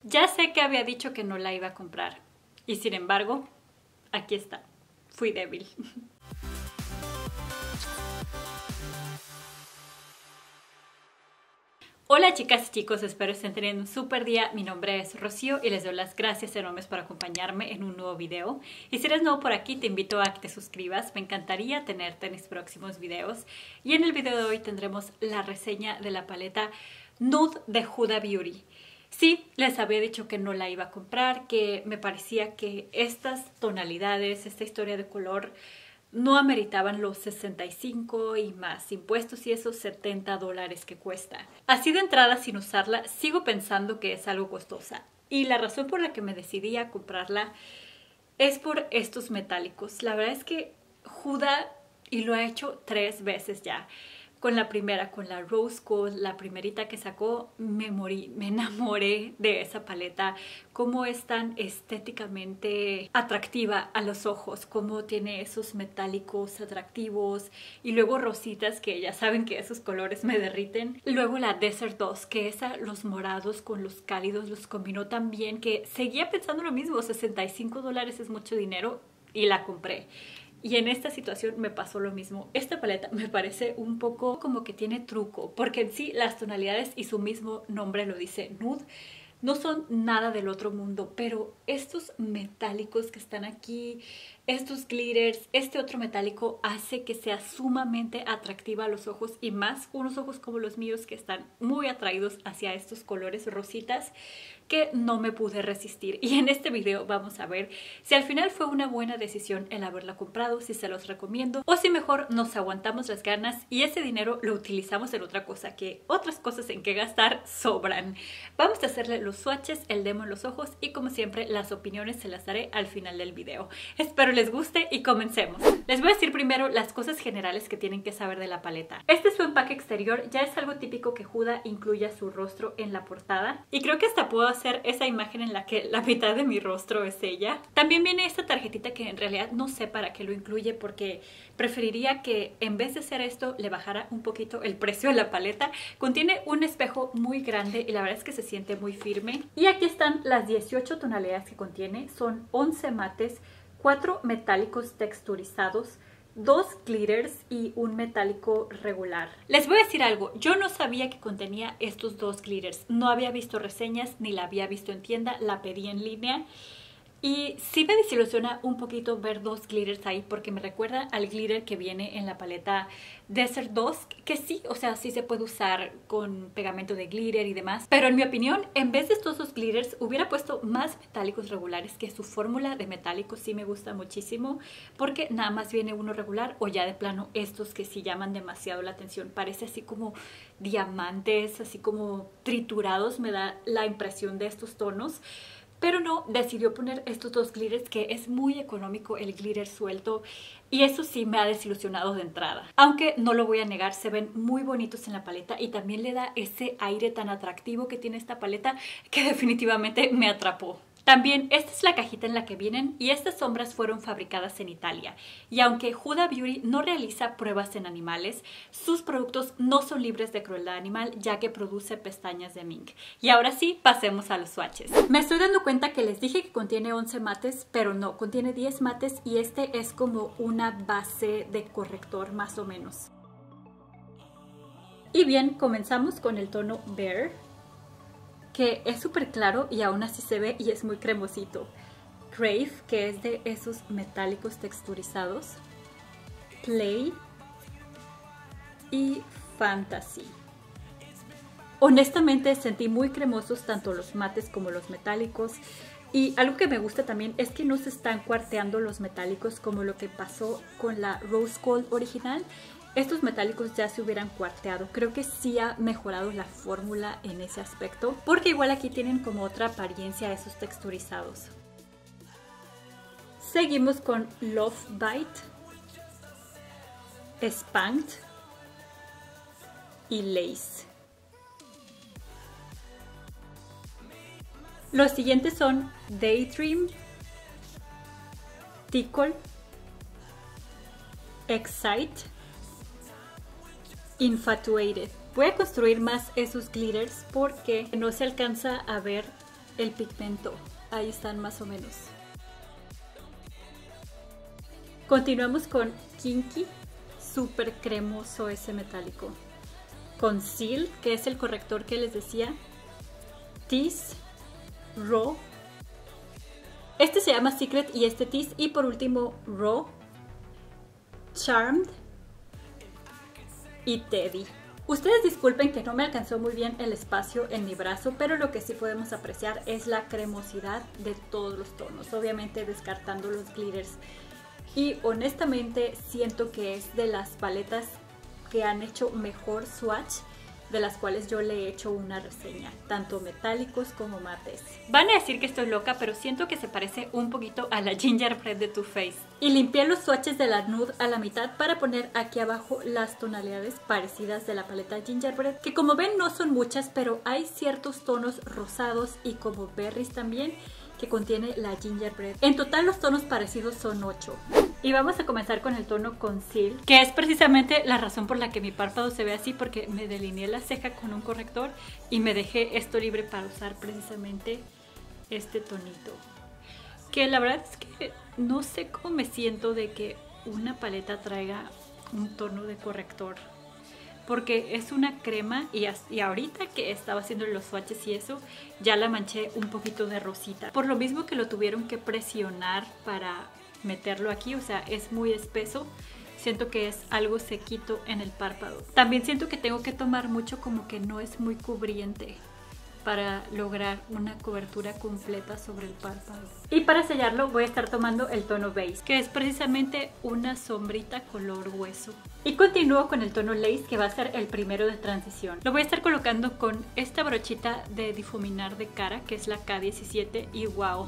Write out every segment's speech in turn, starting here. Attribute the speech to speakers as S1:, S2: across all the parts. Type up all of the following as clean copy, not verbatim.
S1: Ya sé que había dicho que no la iba a comprar. Y sin embargo, aquí está. Fui débil. Hola chicas y chicos, espero estén teniendo un súper día. Mi nombre es Rocío y les doy las gracias enormes por acompañarme en un nuevo video. Y si eres nuevo por aquí, te invito a que te suscribas. Me encantaría tenerte en mis próximos videos. Y en el video de hoy tendremos la reseña de la paleta Nude de Huda Beauty. Sí, les había dicho que no la iba a comprar, que me parecía que estas tonalidades, esta historia de color, no ameritaban los 65 y más impuestos y esos $70 que cuesta. Así de entrada, sin usarla, sigo pensando que es algo costosa. Y la razón por la que me decidí a comprarla es por estos metálicos. La verdad es que Huda, y lo ha hecho 3 veces ya, con la primera, con la Rose Gold, la primerita que sacó, me enamoré de esa paleta, cómo es tan estéticamente atractiva a los ojos, cómo tiene esos metálicos atractivos y luego rositas que ya saben que esos colores me derriten. Luego la Desert Dusk, que los morados con los cálidos los combinó tan bien que seguía pensando lo mismo, $65 es mucho dinero y la compré. Y en esta situación me pasó lo mismo. Esta paleta me parece un poco como que tiene truco, porque en sí las tonalidades y su mismo nombre lo dice, nude, no son nada del otro mundo, pero estos metálicos que están aquí, estos glitters, este otro metálico hace que sea sumamente atractiva a los ojos y más unos ojos como los míos que están muy atraídos hacia estos colores rositas que no me pude resistir. Y en este video vamos a ver si al final fue una buena decisión el haberla comprado, si se los recomiendo o si mejor nos aguantamos las ganas y ese dinero lo utilizamos en otra cosa, que otras cosas en que gastar sobran. Vamos a hacerle los swatches, el demo en los ojos y como siempre las opiniones se las daré al final del video. Espero les guste y comencemos. Les voy a decir primero las cosas generales que tienen que saber de la paleta. Este es su empaque exterior, ya es algo típico que Huda incluya su rostro en la portada y creo que hasta puedo hacer esa imagen en la que la mitad de mi rostro es ella. También viene esta tarjetita que en realidad no sé para qué lo incluye porque preferiría que en vez de hacer esto le bajara un poquito el precio de la paleta. Contiene un espejo muy grande y la verdad es que se siente muy firme. Y aquí están las 18 tonalidades que contiene. Son 11 mates, 4 metálicos texturizados, 2 glitters y un metálico regular. Les voy a decir algo, yo no sabía que contenía estos 2 glitters, no había visto reseñas ni la había visto en tienda, la pedí en línea. Y sí me desilusiona un poquito ver 2 glitters ahí porque me recuerda al glitter que viene en la paleta Desert Dusk, que sí, o sea, sí se puede usar con pegamento de glitter y demás. Pero en mi opinión, en vez de estos 2 glitters, hubiera puesto más metálicos regulares, que su fórmula de metálicos sí me gusta muchísimo porque nada más viene uno regular o ya de plano estos que sí llaman demasiado la atención. Parece así como diamantes, así como triturados, me da la impresión de estos tonos. Pero no, decidió poner estos 2 glitters que es muy económico el glitter suelto y eso sí me ha desilusionado de entrada. Aunque no lo voy a negar, se ven muy bonitos en la paleta y también le da ese aire tan atractivo que tiene esta paleta que definitivamente me atrapó. También esta es la cajita en la que vienen y estas sombras fueron fabricadas en Italia. Y aunque Huda Beauty no realiza pruebas en animales, sus productos no son libres de crueldad animal ya que produce pestañas de mink. Y ahora sí, pasemos a los swatches. Me estoy dando cuenta que les dije que contiene 11 mates, pero no, contiene 10 mates y este es como una base de corrector más o menos. Y bien, comenzamos con el tono Bare, que es súper claro y aún así se ve y es muy cremosito. Crave, que es de esos metálicos texturizados. Play y Fantasy. Honestamente sentí muy cremosos tanto los mates como los metálicos. Y algo que me gusta también es que no se están cuarteando los metálicos como lo que pasó con la Rose Gold original. Estos metálicos ya se hubieran cuarteado. Creo que sí ha mejorado la fórmula en ese aspecto, porque igual aquí tienen como otra apariencia esos texturizados. Seguimos con Love Bite, Spanked y Lace. Los siguientes son Daydream, Tickle, Excite, Infatuated. Voy a construir más esos glitters porque no se alcanza a ver el pigmento. Ahí están más o menos. Continuamos con Kinky, súper cremoso ese metálico. Conceal, que es el corrector que les decía. Tease, Raw. Este se llama Secret y este Tease. Y por último, Raw, Charmed y Teddy. Ustedes disculpen que no me alcanzó muy bien el espacio en mi brazo, pero lo que sí podemos apreciar es la cremosidad de todos los tonos, obviamente descartando los glitters. Y honestamente siento que es de las paletas que han hecho mejor swatch, de las cuales yo le he hecho una reseña, tanto metálicos como mates. Van a decir que estoy loca, pero siento que se parece un poquito a la Gingerbread de Too Faced. Y limpié los swatches de la Nude a la mitad para poner aquí abajo las tonalidades parecidas de la paleta Gingerbread, que como ven no son muchas, pero hay ciertos tonos rosados y como berries también que contiene la Gingerbread. En total los tonos parecidos son 8. Y vamos a comenzar con el tono Conceal, que es precisamente la razón por la que mi párpado se ve así, porque me delineé la ceja con un corrector y me dejé esto libre para usar precisamente este tonito. Que la verdad es que no sé cómo me siento de que una paleta traiga un tono de corrector, porque es una crema y ahorita que estaba haciendo los swatches y eso, ya la manché un poquito de rosita. Por lo mismo que lo tuvieron que presionar para meterlo aquí, o sea, es muy espeso. Siento que es algo sequito en el párpado. También siento que tengo que tomar mucho, como que no es muy cubriente para lograr una cobertura completa sobre el párpado. Y para sellarlo voy a estar tomando el tono Base, que es precisamente una sombrita color hueso. Y continúo con el tono Lace, que va a ser el primero de transición. Lo voy a estar colocando con esta brochita de difuminar de cara, que es la K17, y wow.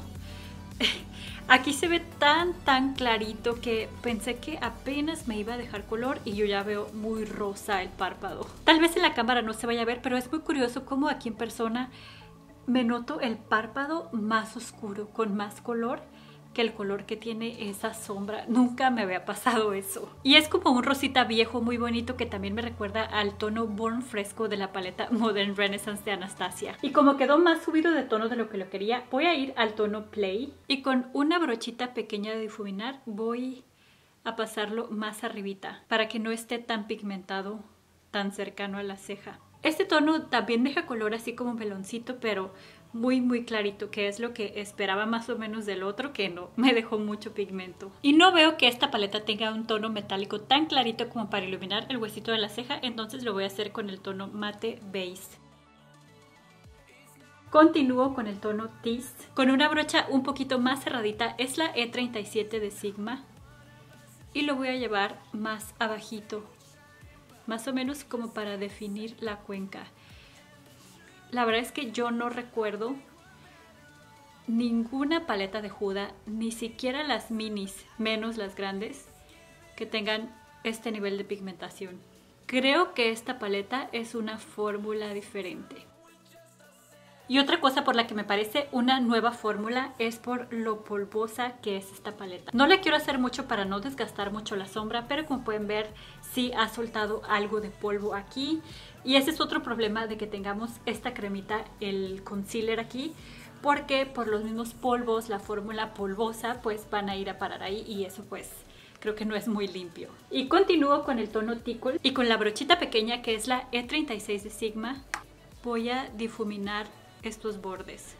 S1: Aquí se ve tan clarito que pensé que apenas me iba a dejar color y yo ya veo muy rosa el párpado. Tal vez en la cámara no se vaya a ver, pero es muy curioso cómo aquí en persona me noto el párpado más oscuro, con más color que el color que tiene esa sombra. Nunca me había pasado eso. Y es como un rosita viejo muy bonito que también me recuerda al tono Born Fresco de la paleta Modern Renaissance de Anastasia. Y como quedó más subido de tono de lo que lo quería, voy a ir al tono Play y con una brochita pequeña de difuminar voy a pasarlo más arribita para que no esté tan pigmentado, tan cercano a la ceja. Este tono también deja color así como meloncito, pero muy clarito, que es lo que esperaba más o menos del otro, que no me dejó mucho pigmento. Y no veo que esta paleta tenga un tono metálico tan clarito como para iluminar el huesito de la ceja, entonces lo voy a hacer con el tono Mate Base. Continúo con el tono Tease, con una brocha un poquito más cerradita, es la E37 de Sigma, y lo voy a llevar más abajito, más o menos como para definir la cuenca. La verdad es que yo no recuerdo ninguna paleta de Huda, ni siquiera las minis, menos las grandes, que tengan este nivel de pigmentación. Creo que esta paleta es una fórmula diferente. Y otra cosa por la que me parece una nueva fórmula es por lo polvosa que es esta paleta. No le quiero hacer mucho para no desgastar mucho la sombra, pero como pueden ver sí ha soltado algo de polvo aquí. Y ese es otro problema de que tengamos esta cremita, el concealer aquí, porque por los mismos polvos, la fórmula polvosa, pues van a ir a parar ahí y eso pues creo que no es muy limpio. Y continúo con el tono Tickle y con la brochita pequeña que es la E36 de Sigma voy a difuminar estos bordes.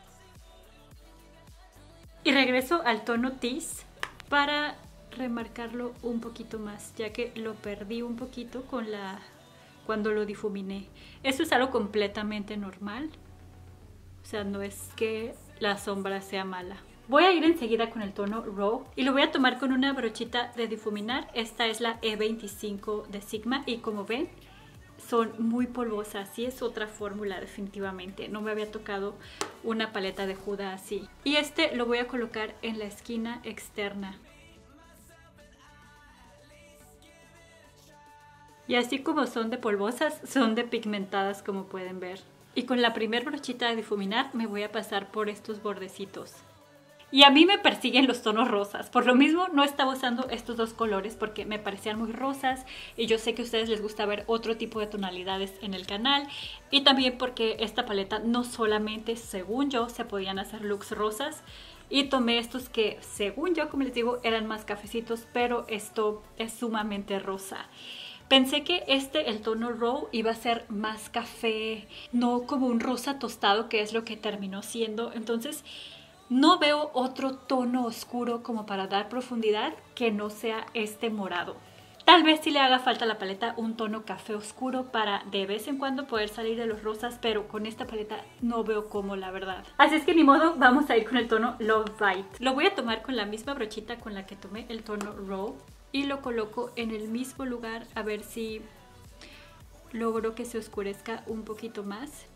S1: Y regreso al tono Tease para remarcarlo un poquito más, ya que lo perdí un poquito con cuando lo difuminé. Eso es algo completamente normal, o sea, no es que la sombra sea mala. Voy a ir enseguida con el tono Raw y lo voy a tomar con una brochita de difuminar. Esta es la E25 de Sigma y como ven son muy polvosas, sí es otra fórmula definitivamente. No me había tocado una paleta de Huda así. Y este lo voy a colocar en la esquina externa. Y así como son de polvosas, son de pigmentadas como pueden ver. Y con la primer brochita de difuminar me voy a pasar por estos bordecitos. Y a mí me persiguen los tonos rosas. Por lo mismo no estaba usando estos dos colores porque me parecían muy rosas. Y yo sé que a ustedes les gusta ver otro tipo de tonalidades en el canal. Y también porque esta paleta no solamente, según yo, se podían hacer looks rosas. Y tomé estos que, según yo, como les digo, eran más cafecitos. Pero esto es sumamente rosa. Pensé que el tono Raw, iba a ser más café, no como un rosa tostado, que es lo que terminó siendo. Entonces no veo otro tono oscuro como para dar profundidad que no sea este morado. Tal vez sí le haga falta a la paleta un tono café oscuro para de vez en cuando poder salir de los rosas, pero con esta paleta no veo cómo, la verdad. Así es que ni modo, vamos a ir con el tono Love Bite. Lo voy a tomar con la misma brochita con la que tomé el tono Raw y lo coloco en el mismo lugar a ver si logro que se oscurezca un poquito más.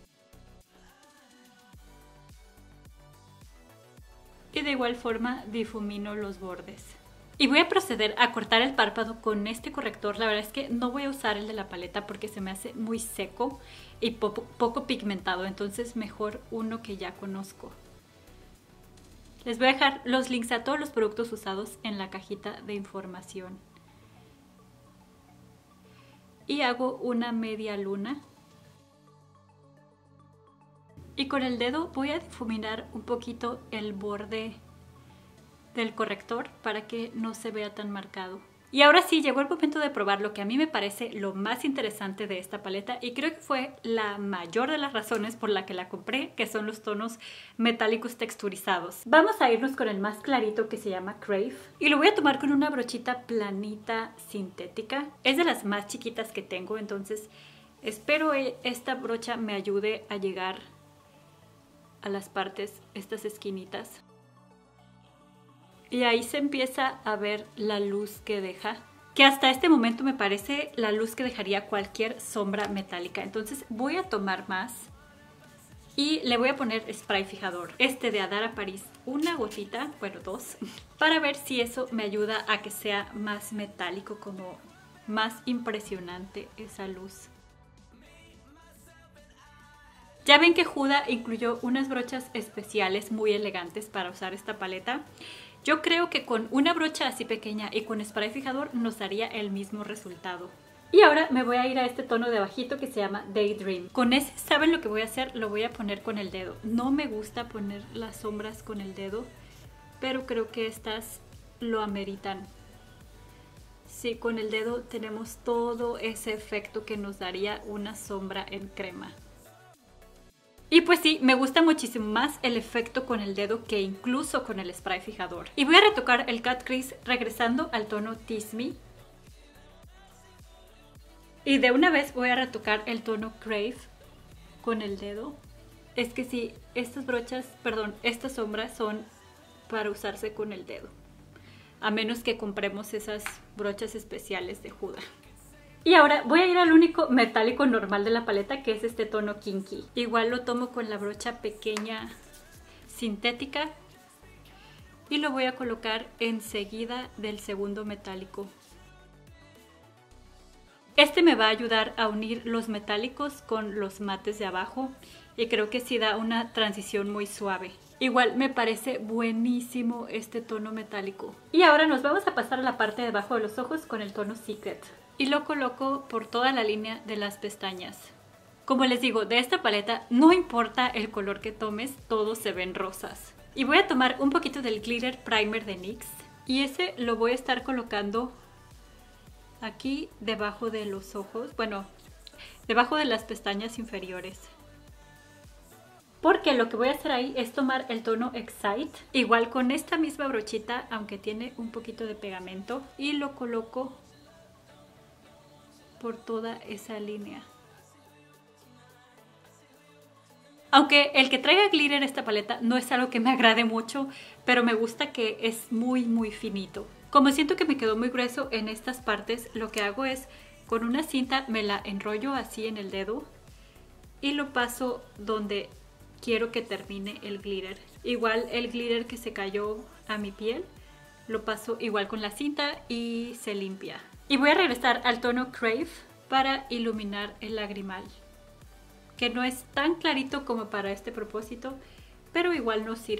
S1: Y de igual forma difumino los bordes. Y voy a proceder a cortar el párpado con este corrector. La verdad es que no voy a usar el de la paleta porque se me hace muy seco y poco pigmentado. Entonces mejor uno que ya conozco. Les voy a dejar los links a todos los productos usados en la cajita de información. Y hago una media luna. Y con el dedo voy a difuminar un poquito el borde del corrector para que no se vea tan marcado. Y ahora sí, llegó el momento de probar lo que a mí me parece lo más interesante de esta paleta y creo que fue la mayor de las razones por la que la compré, que son los tonos metálicos texturizados. Vamos a irnos con el más clarito, que se llama Crave, y lo voy a tomar con una brochita planita sintética. Es de las más chiquitas que tengo, entonces espero esta brocha me ayude a llegar a las partes, estas esquinitas. Y ahí se empieza a ver la luz que deja, que hasta este momento me parece la luz que dejaría cualquier sombra metálica. Entonces voy a tomar más y le voy a poner spray fijador, de Adara Paris, una gotita, bueno, dos, para ver si eso me ayuda a que sea más metálico, como más impresionante esa luz. Ya ven que Huda incluyó unas brochas especiales muy elegantes para usar esta paleta. Yo creo que con una brocha así pequeña y con spray fijador nos daría el mismo resultado. Y ahora me voy a ir a este tono de bajito que se llama Daydream. Con ese, ¿saben lo que voy a hacer? Lo voy a poner con el dedo. No me gusta poner las sombras con el dedo, pero creo que estas lo ameritan. Sí, con el dedo tenemos todo ese efecto que nos daría una sombra en crema. Y pues sí, me gusta muchísimo más el efecto con el dedo que incluso con el spray fijador. Y voy a retocar el Cut Crease regresando al tono Tease Me. Y de una vez voy a retocar el tono Crave con el dedo. Es que sí, estas sombras son para usarse con el dedo. A menos que compremos esas brochas especiales de Huda. Y ahora voy a ir al único metálico normal de la paleta, que es este tono Kinky. Igual lo tomo con la brocha pequeña sintética y lo voy a colocar enseguida del segundo metálico. Este me va a ayudar a unir los metálicos con los mates de abajo y creo que sí da una transición muy suave. Igual me parece buenísimo este tono metálico. Y ahora nos vamos a pasar a la parte de abajo de los ojos con el tono Secret. Y lo coloco por toda la línea de las pestañas. Como les digo, de esta paleta no importa el color que tomes, todos se ven rosas. Y voy a tomar un poquito del Glitter Primer de NYX. Y ese lo voy a estar colocando aquí debajo de los ojos. Bueno, debajo de las pestañas inferiores. Porque lo que voy a hacer ahí es tomar el tono Excite. Igual con esta misma brochita, aunque tiene un poquito de pegamento. Y lo coloco por toda esa línea. Aunque el que traiga glitter esta paleta no es algo que me agrade mucho, pero me gusta que es muy finito. Como siento que me quedó muy grueso en estas partes, lo que hago es con una cinta me la enrollo así en el dedo y lo paso donde quiero que termine el glitter. Igual el glitter que se cayó a mi piel lo paso igual con la cinta y se limpia. Y voy a regresar al tono Crave para iluminar el lagrimal, que no es tan clarito como para este propósito, pero igual nos sirve.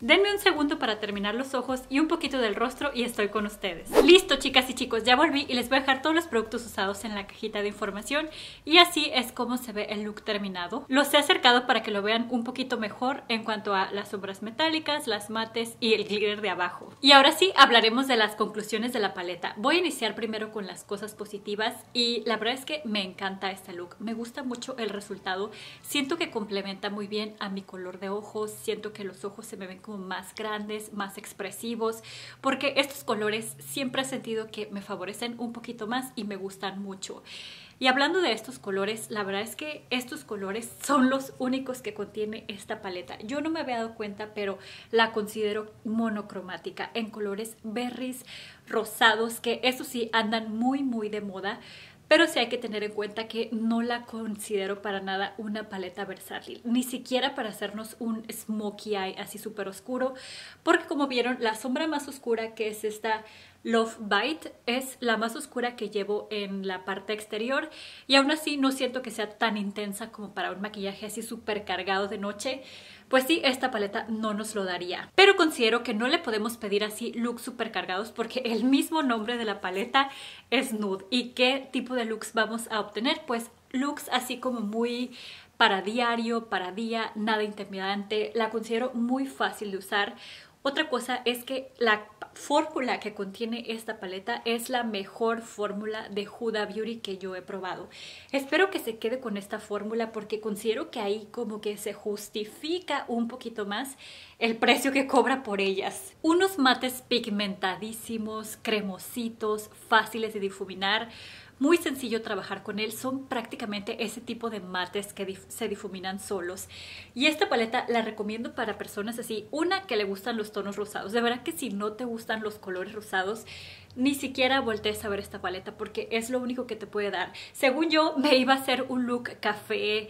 S1: Denme un segundo para terminar los ojos y un poquito del rostro y estoy con ustedes. Listo, chicas y chicos, ya volví y les voy a dejar todos los productos usados en la cajita de información y así es como se ve el look terminado. Los he acercado para que lo vean un poquito mejor en cuanto a las sombras metálicas, las mates y el glitter de abajo. Y ahora sí, hablaremos de las conclusiones de la paleta. Voy a iniciar primero con las cosas positivas y la verdad es que me encanta este look. Me gusta mucho el resultado. Siento que complementa muy bien a mi color de ojos. Siento que los ojos se me ven como más grandes, más expresivos, porque estos colores siempre he sentido que me favorecen un poquito más y me gustan mucho. Y hablando de estos colores, la verdad es que estos colores son los únicos que contiene esta paleta. Yo no me había dado cuenta, pero la considero monocromática en colores berries, rosados, que eso sí andan muy de moda. Pero sí hay que tener en cuenta que no la considero para nada una paleta versátil, ni siquiera para hacernos un smokey eye así súper oscuro, porque como vieron, la sombra más oscura, que es esta Love Bite, es la más oscura que llevo en la parte exterior y aún así no siento que sea tan intensa como para un maquillaje así súper cargado de noche. Pues sí, esta paleta no nos lo daría. Pero considero que no le podemos pedir así looks súper cargados porque el mismo nombre de la paleta es nude. ¿Y qué tipo de looks vamos a obtener? Pues looks así como muy para diario, para día, nada intimidante. La considero muy fácil de usar. Otra cosa es que la fórmula que contiene esta paleta es la mejor fórmula de Huda Beauty que yo he probado. Espero que se quede con esta fórmula porque considero que ahí como que se justifica un poquito más el precio que cobra por ellas. Unos mates pigmentadísimos, cremositos, fáciles de difuminar. Muy sencillo trabajar con él, son prácticamente ese tipo de mates que se difuminan solos. Y esta paleta la recomiendo para personas así, una que le gustan los tonos rosados. De verdad que si no te gustan los colores rosados, ni siquiera voltees a ver esta paleta porque es lo único que te puede dar. Según yo, me iba a hacer un look café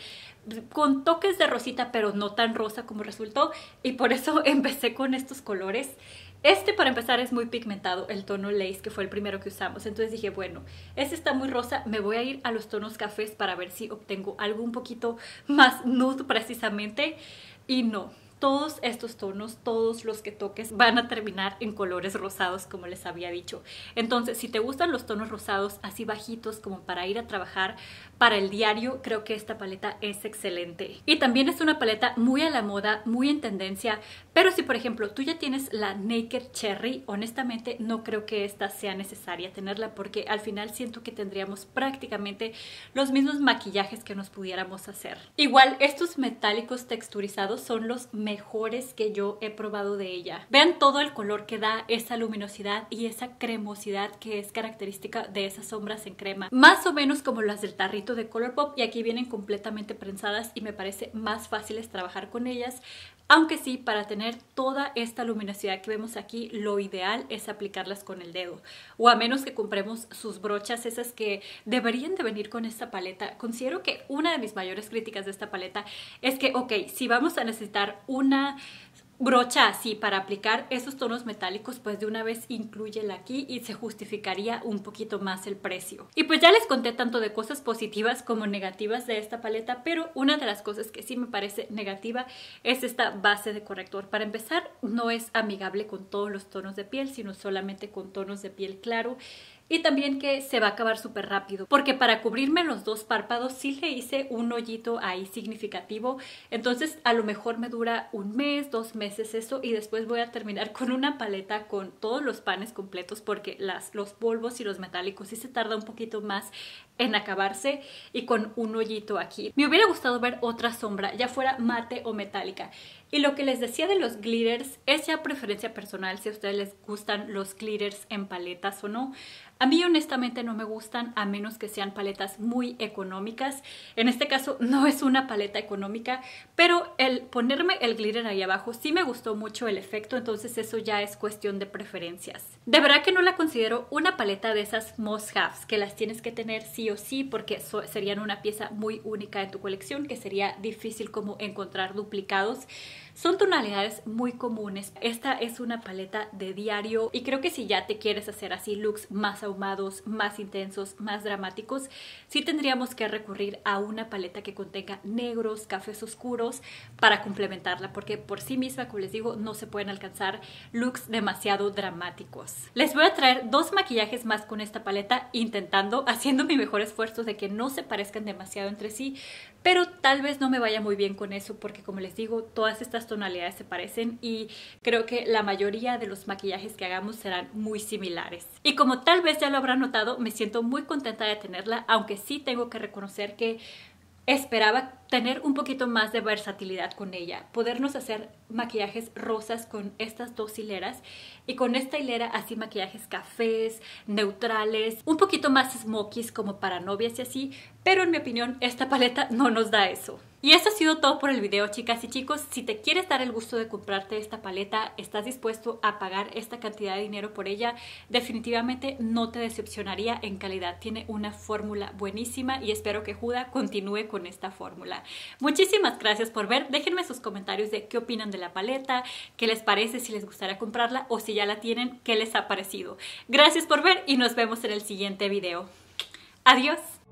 S1: con toques de rosita, pero no tan rosa como resultó, y por eso empecé con estos colores. Este, para empezar, es muy pigmentado, el tono Lace, que fue el primero que usamos. Entonces dije, bueno, este está muy rosa, me voy a ir a los tonos cafés para ver si obtengo algo un poquito más nude precisamente. Y no, todos estos tonos, todos los que toques van a terminar en colores rosados, como les había dicho. Entonces, si te gustan los tonos rosados así bajitos como para ir a trabajar, para el diario, creo que esta paleta es excelente. Y también es una paleta muy a la moda, muy en tendencia, pero si por ejemplo tú ya tienes la Naked Cherry, honestamente no creo que esta sea necesaria tenerla porque al final siento que tendríamos prácticamente los mismos maquillajes que nos pudiéramos hacer. Igual, estos metálicos texturizados son los mejores que yo he probado de ella. Vean todo el color que da, esa luminosidad y esa cremosidad que es característica de esas sombras en crema. Más o menos como las del tarrito de Colourpop, y aquí vienen completamente prensadas y me parece más fáciles trabajar con ellas. Aunque sí, para tener toda esta luminosidad que vemos aquí, lo ideal es aplicarlas con el dedo. O a menos que compremos sus brochas, esas que deberían de venir con esta paleta. Considero que una de mis mayores críticas de esta paleta es que, ok, si vamos a necesitar una brocha así para aplicar esos tonos metálicos, pues de una vez inclúyela aquí y se justificaría un poquito más el precio. Y pues ya les conté tanto de cosas positivas como negativas de esta paleta, pero una de las cosas que sí me parece negativa es esta base de corrector. Para empezar, no es amigable con todos los tonos de piel, sino solamente con tonos de piel claro. Y también que se va a acabar súper rápido, porque para cubrirme los dos párpados sí le hice un hoyito ahí significativo. Entonces a lo mejor me dura un mes, 2 meses eso, y después voy a terminar con una paleta con todos los panes completos, porque los polvos y los metálicos sí se tarda un poquito más en acabarse, y con un hoyito aquí. Me hubiera gustado ver otra sombra, ya fuera mate o metálica. Y lo que les decía de los glitters es ya preferencia personal, si a ustedes les gustan los glitters en paletas o no. A mí honestamente no me gustan, a menos que sean paletas muy económicas. En este caso no es una paleta económica, pero el ponerme el glitter ahí abajo sí me gustó mucho el efecto, entonces eso ya es cuestión de preferencias. De verdad que no la considero una paleta de esas must-haves, que las tienes que tener sí o sí, porque serían una pieza muy única en tu colección, que sería difícil como encontrar duplicados. Son tonalidades muy comunes. Esta es una paleta de diario y creo que si ya te quieres hacer así looks más ahumados, más intensos, más dramáticos, sí tendríamos que recurrir a una paleta que contenga negros, cafés oscuros para complementarla, porque por sí misma, como les digo, no se pueden alcanzar looks demasiado dramáticos. Les voy a traer dos maquillajes más con esta paleta, haciendo mi mejor esfuerzo de que no se parezcan demasiado entre sí, pero tal vez no me vaya muy bien con eso porque, como les digo, todas estas tonalidades se parecen y creo que la mayoría de los maquillajes que hagamos serán muy similares. Y como tal vez ya lo habrán notado, me siento muy contenta de tenerla, aunque sí tengo que reconocer que esperaba tener un poquito más de versatilidad con ella, podernos hacer maquillajes rosas con estas dos hileras y con esta hilera así maquillajes cafés, neutrales, un poquito más smokies como para novias y así, pero en mi opinión esta paleta no nos da eso. Y esto ha sido todo por el video, chicas y chicos. Si te quieres dar el gusto de comprarte esta paleta, estás dispuesto a pagar esta cantidad de dinero por ella, definitivamente no te decepcionaría en calidad. Tiene una fórmula buenísima y espero que Huda continúe con esta fórmula. Muchísimas gracias por ver. Déjenme sus comentarios de qué opinan de la paleta, qué les parece, si les gustaría comprarla o si ya la tienen, qué les ha parecido. Gracias por ver y nos vemos en el siguiente video. Adiós.